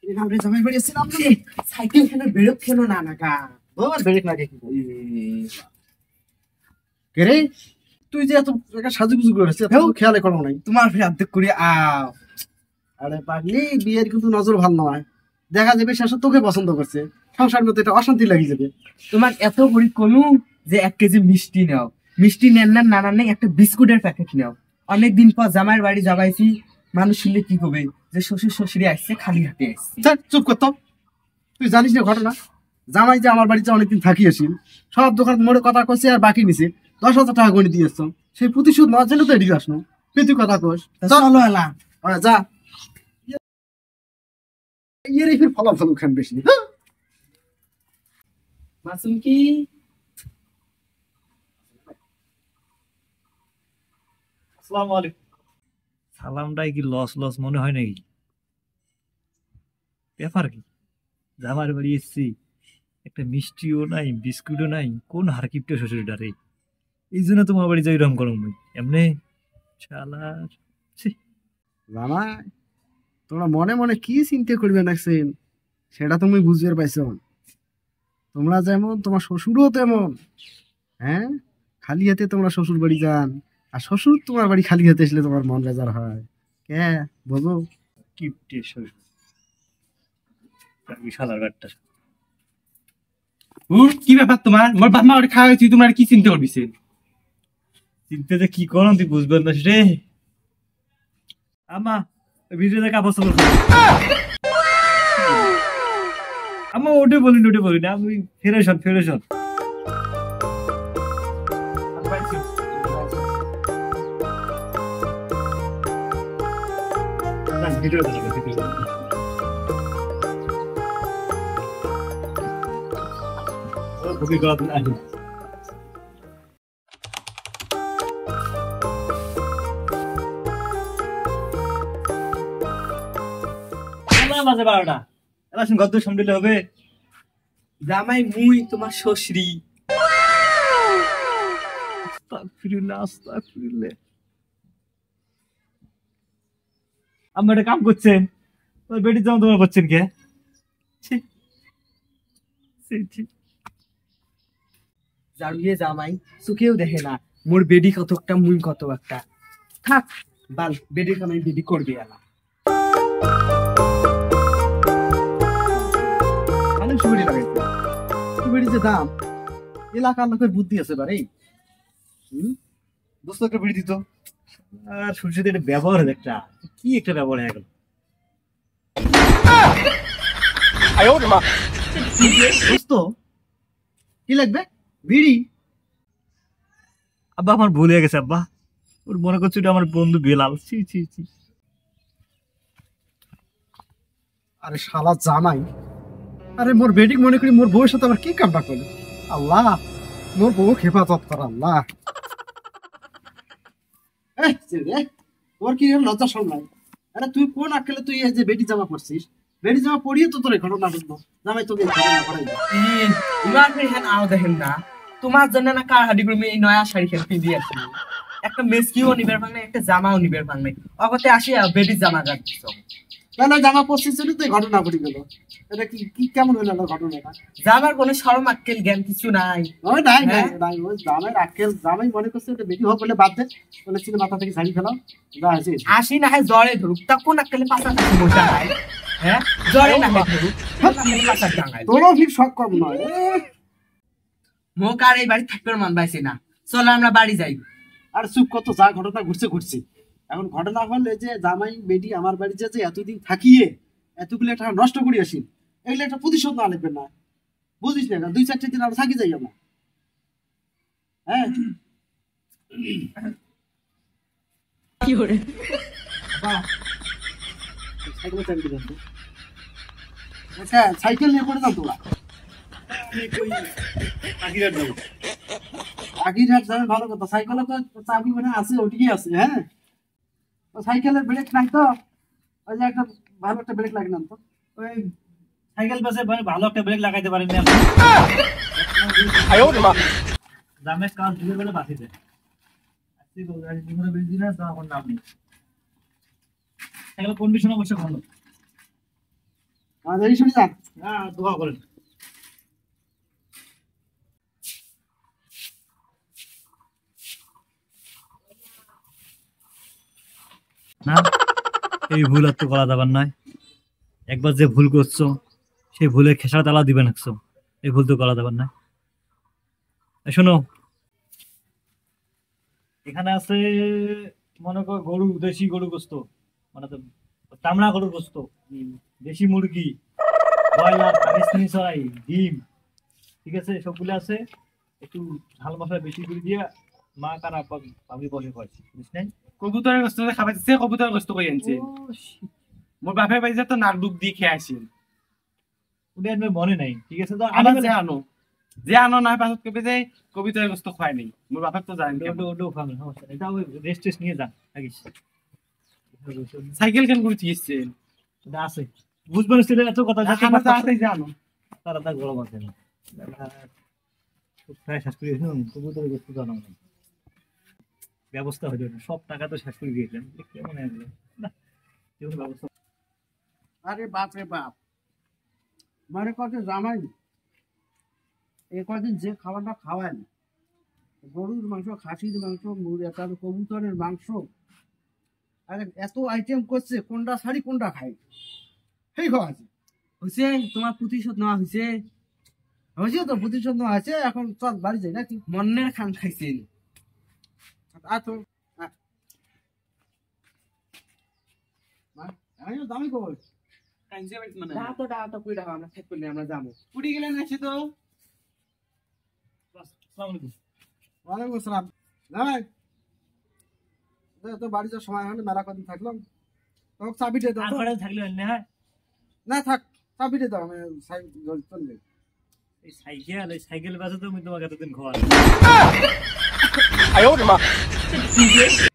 আমরা জামাই বাড়ি আসছিলাম সাইকেল কেন বেরোক কেন না নাকা তোর বেরেক লাগে কি কে রে তুই যে এত সাজুগুজু করেছিস এত খেয়ালে করো নাই তোমার ফের অর্ধেক করে আও আরে পাগলি বিয়ের কিন্তু নজর ভালো নয় দেখা যাবে শেষে তোকে পছন্দ করছে সংসার মধ্যে এটা অশান্তি লাগিয়ে যাবে তোমার এত গরিব কলু যে 1 কেজি মিষ্টি নাও মিষ্টি নেন না নানা নেই একটা বিস্কুটের প্যাকেট নাও অনেকদিন পর জামাইয়ের বাড়ি যাবাইছি মানুষ শুনলে কি হবে যে শ্বশুর শাশুড়ি আসছে খালি হাতে আসছে চুপ কর তো তুই জানিস না ঘটনা জামাই যে আমার বাড়িতে অনেকদিন থাকি আসিল সব দোকান মোড়ে কথা কইছে আর বাকি নিছে 10,000 টাকা গণি দিয়েছ সেই প্রতিশোধ নেওয়ার জন্য তো এদিকে আসনো তুই কথা কস চলো এলা যা ইয়ে ফির ফলাফল খান বেশি মাসুম কি আসসালামু আলাইকুম সালামটাই কি লস লস মনে হয় নাকি ব্যাপার কি জামার বাড়ি এসছি একটা মিষ্টিও নাই বিস্কুটও নাই কোন হারকিপটা শ্বশুরটা রে এই জন্য তোমার বাড়ি যাই রকম করম এমনি শালার জামাই তোমরা মনে মনে কি চিন্তা করবে নাকছেন সেটা তুমি বুঝতে পাইছো তোমরা যেমন তোমার শ্বশুরও তেমন হ্যাঁ খালি হাতে তোমরা শ্বশুর বাড়ি যান আর শ্বশুর তোমার বাড়ি খালি হাতে আসলে তোমার মন বেজার হয় কে বোঝো কিপটে শ্বশুর শালার ব্যাটটা কি ব্যাপার তোমার মোর বাপ মা ওটা খাওয়া হয়েছি তোমার কি চিন্তা করবি চিন্তা যে কি করো তুই বুঝবেন না রে আমা ভিডিওতে কাপড় চোপড় আমা ওটা বলি না আমি ফেরে শট খুবই গল্প আছে বাজে 12টা এখন গদ্দ সামলে হবে জামাই মুই তোমার শ্বশুরি আস্তাগফিরুল্লাহ আমরা একটা কাম করছেন ওই বেটির জামা তোমার করছেন কে জাড়ুয়ে জামাই চোখেও দেখে না মোর বেডি কত একটা মুই কত একটা থাক বাল বেডির কামাই বেডি করবি এলা সুবিধা লাগাইছে সুবিধি যে দাম এলাকার লোকের বুদ্ধি আছে বারে দোস্ত একটা বিড়ি দিত আর সূর্যদের একটা ব্যবহার একটা কি একটা ব্যবহার হয়ে গেল দোস্ত কি লাগবে বিড়ি আব্বা আমার ভুল হয়ে গেছে আব্বা ওর মনে করছে ওটা আমার বন্ধু বেলাল ছি আরে শালা জামাই আরে মোর বেডিক মনে করি মোর বউয়ের সাথে আবার কি কামটা করলো আল্লাহ মোর বউ হেফাজত কর আল্লাহ তোর কি লজ্জা শরম নাই আরে তুই কোন আক্কেলে তুই এই যে বেডি জামা পরছিস বেডি জামা পরিয়ে তো তোর ঘটনা ঘটলো জামাই তোকে তোমার ফের আও দেখেন না তোমার জন্য না কার হাডি করে এই নয়া শাড়ি খেলতে দিয়ে আসি একটা মেসকিও নিবের ভাঙনে একটা জামাও নিবের ভাঙনে অগতে আসি বেডি জামা গাচ্ছ না জামা পরছিস জন্য তো ঘটনা ঘটে গেল এটা কি কেমন হলো ঘটনাটা জামার কোনো শরম আক্কেল জ্ঞান কিছু নাই ওই নাই ওই জামাই আক্কেল জামাই মনে করছে এটা বেশি হোক বলে বাদ দে বলেছিল মাথা থেকে ঝাড়ি ফেলাও যা আছে আসি না হয় জ্বরে ধরুক তা কোন আক্কেলে পাছা কাছে মোটা নাই হ্যাঁ জ্বরে না হয় ধরুক পাছা টাঙায় তোরও ঠিক শখ কম নয় মোক আর এই বাড়ি থাকবে মান পাইছে না চলো আমরা বাড়ি যাই আর চুপ কত যা ঘটনা ঘটছে এখন ঘটনা হলে যে জামাই বেটি আমার বাড়িতে যে এতদিন থাকিয়ে এতগুলো টাকা নষ্ট করে আসি এগুলো একটা প্রতিশোধ না লাগবে না বুঝিস না 2-4 দিন আমরা থাকি যাই আমরা হ্যাঁ কি করে সাইকেল নিয়ে পড়ে যাও তোরা আগিরহাট যাবে ভালো কথা সাইকেলে তো চাবি মানে আছে ওটিকে আছে হ্যাঁ সাইকেলের ব্রেক নাই তো ওই যে একটা ভালো একটা ব্রেক লাগে না তো ওই সাইকেল পাশে ভালো একটা ব্রেক লাগাইতে পারেন না দামের কাজ ধুয়ে বলে বাঁচি যায় সাইকেল কন্ডিশন অবশ্য ভালো আমাদের এই শুনে যান। হ্যাঁ দোয়া করেন। না এই ভুল আর তো করা যাবার নয়। একবার যে ভুল করছো সেই ভুলে খেসার তালা দিবে নাকছো, এই ভুল তো করা যাবার নয়। শোনো, এখানে আছে মনে করো গরু, দেশি গরু গোস্ত, মানে তো চামড়া গরুর গোস্ত, দেশি মুরগি, ব্রয়লার, পাকিস্তানি চড়াই, ডিম, ঠিক আছে, সবগুলো আছে। একটু ঝাল মশলা বেশি করে দিয়ে মা কারা পাবলি বসে খাওয়াচ্ছি, বুঝছ নাই? কবুতরের গোস্ত খাবার দিচ্ছে, কবুতরের গোস্ত কই আনছে? মোর বাপের বাড়িতে তো নাক ডুব দিয়ে খেয়ে আসেন। ওটা আমার মনে নাই, ঠিক আছে। তো আবার যে আনো না পাছত কবে যে কবুতরের গোস্ত খায় নাই, মোর বাপের তো জানেন। ওটাও খাবেন, সমস্যা নেই। এটা ওই রেস্ট টেস্ট নিয়ে যান থাকিস। সাইকেল কেন করে দিয়েছেন? ওটা আছে, বুঝবেন ছিল এত কথা আমার তো আছে জানো। তারা তা গরম আছে না। প্রায় শেষ করে দিয়েছেন, কবুতরের গোস্ত জানা নেই, ব্যবস্থা হইল না, সব টাকা তো শেষ করে দিয়েছেন। কেমন আসলো না, কেমন ব্যবস্থা। আরে বাপ রে বাপ, মানে কত জামাই এ কদিন যে খাবারটা খাওয়ায় না, গরুর মাংস, খাসির মাংস, তার কবুতরের মাংস, আরে এত আইটেম করছে, কোনটা ছাড়ি কোনটা খাই, সেই খাওয়া আছে। হয়েছে তোমার প্রতিশোধ নেওয়া হয়েছে? হয়েছে তো, প্রতিশোধ নেওয়া আছে, এখন চল বাড়ি যাই নাকি? মন্নের খান খাইছেন। আর তো আমিও দামি কই ডাটা কই ডাকা, আমরা ঠিক করলে আমরা যাবো। পুরি গেলেন আছে তো। আসসালামু আলাইকুম। ওয়ালাইকুম আসসালাম। নাই তো বাড়ি যাওয়ার সময় হলে, মেলা কদিন থাকলাম, তোকে চাবিটা দাও আর তো। কটা থাকলে না? হ্যাঁ, না থাক, চাবিটা দাও, আমি সাইকেল চলবে। এই সাইকেল বাসে তো আমি তোমাকে এতদিন খাওয়া